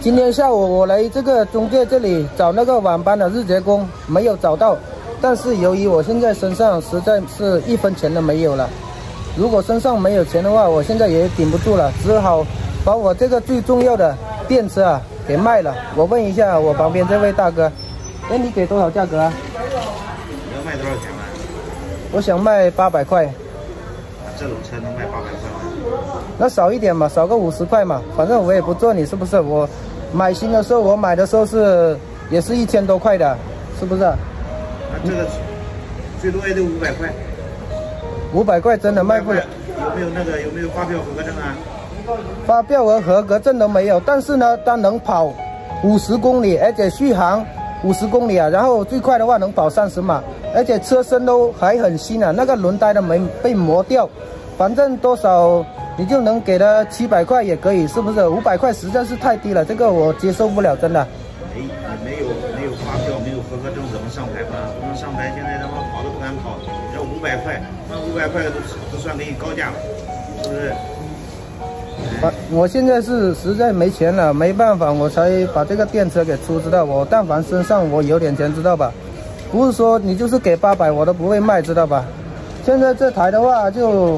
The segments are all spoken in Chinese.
今天下午我来这个中介这里找那个晚班的日结工，没有找到。但是由于我现在身上实在是1分钱都没有了，如果身上没有钱的话，我现在也顶不住了，只好把我这个最重要的电池啊给卖了。我问一下我旁边这位大哥，哎，你给多少价格啊？ 你要卖多少钱吗？ 我想卖800块。 这种车能卖800块吗？ 那少一点嘛，少个50块嘛，反正我也不做你，是不是？我买新的时候，我买的时候也是1000多块的，是不是？ 那这个最多也得500块。 500块真的卖不了。 有没有发票合格证啊？ 发票和合格证都没有，但是呢，它能跑50公里，而且续航50公里啊，然后最快的话能跑30码，而且车身都还很新啊，那个轮胎都没被磨掉，反正多少你就能给他700块也可以，是不是？500块实在是太低了，这个我接受不了，真的。 没有发票，没有合格证，怎么上牌嘛？不能上牌，现在他妈跑都不敢跑，要500块，那500块都算给你高价了，是不是？ 我现在是实在没钱了，没办法，我才把这个电车给出，知道我但凡身上我有点钱，知道吧？不是说你就是给800我都不会卖，知道吧？现在这台的话就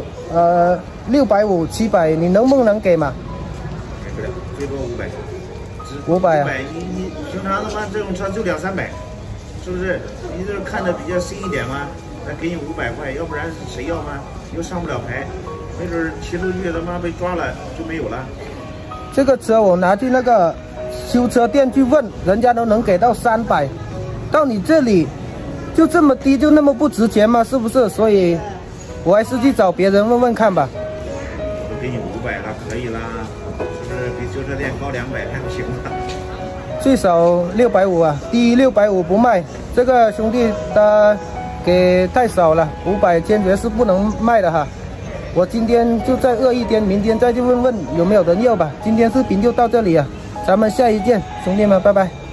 650、700，你能不能给嘛？ 给不了，最多500。 500啊！ 你平常的话这种车就200、300，是不是？你这看着比较新一点嘛，咱给你500块，要不然谁要嘛？又上不了牌。没准骑出去他妈被抓了就没有了。 这个车我拿去那个修车店去问，人家都能给到300，到你这里就这么低，就那么不值钱吗？是不是？所以我还是去找别人问问看吧。 我给你500了，可以啦，是不是比修车店高200还不行吗？ 最少650啊，低于650不卖。这个兄弟他给太少了，500坚决是不能卖的哈。我今天就再饿一天，明天再去问问有没有人要吧。今天视频就到这里啊，咱们下一见，兄弟们，拜拜。